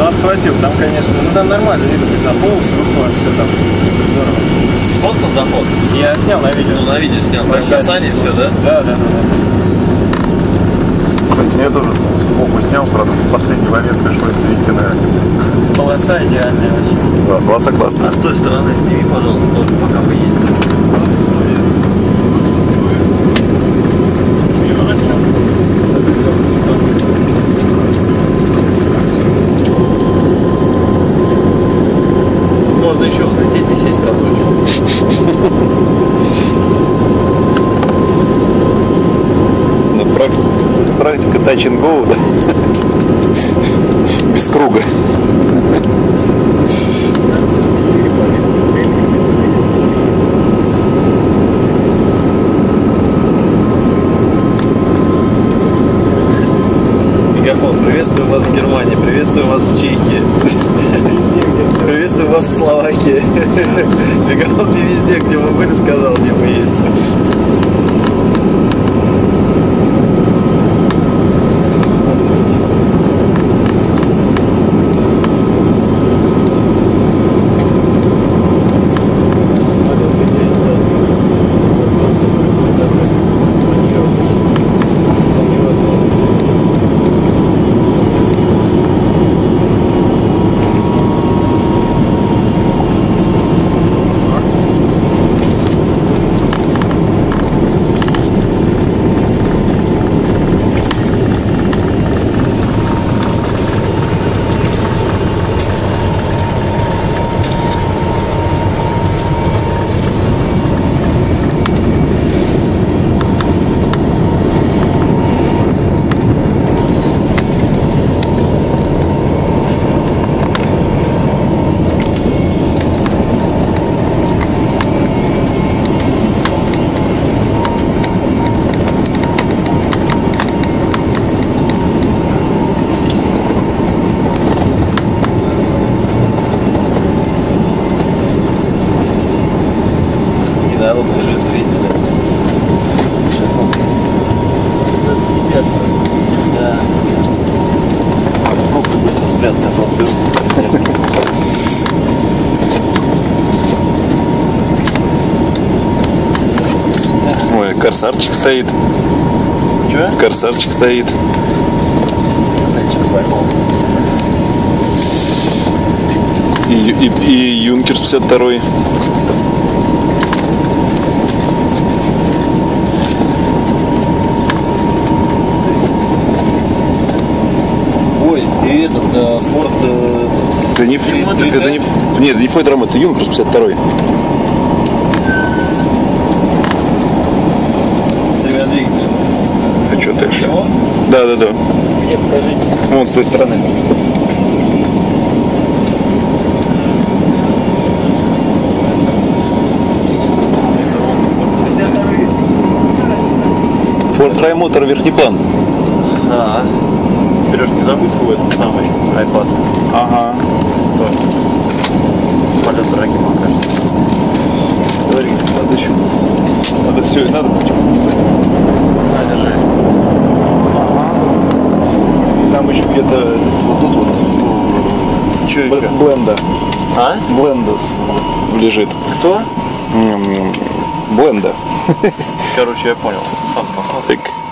отхватил, там, конечно, ну там нормально, видно, как на полосу выходит, все там здорово. Сфоткал заход? Я снял на видео. Ну, на видео снял. Прям касание все, да? Да. Кстати, я тоже сбоку снял, правда, в последний момент пришлось перейти на... Полоса идеальная вообще. Да, полоса классная. А с той стороны сними, пожалуйста, тоже, пока вы едете. Можно еще взлететь и сесть разочек. Ну, практика touch and go, да? Без круга. Мегафон, приветствую вас в Германии, приветствую вас в Чехии. Приветствую вас в Словакии. Мегафон не везде, где вы были, сказал, где вы есть. Народ лежит, зрители. Сейчас нас съедят. Да. Фрукты быстро спрятаны, Ой, корсарчик стоит. Че? Корсарчик стоит. Зайчик поймал. И Юнкерс 52-й. Ой, и этот Форд... Это не Флит, это не... Нет, это не Фойдрам, это Юнкерс 52-й. с двумя двигателями. А что дальше? Его? Да. Где, покажите. Вон с той стороны. Форд Раймотор верхний план. Да. Сереж, не забудь свой этот самый iPad. Ага. Полет дорогим окажется. Говори, надо еще. Надо все, и надо почему? На, держи. Там еще где-то вот тут вот. Че еще? Бленда. А? Бленда лежит. Кто? Бленда. Короче, я понял. Сам посмотри. Так.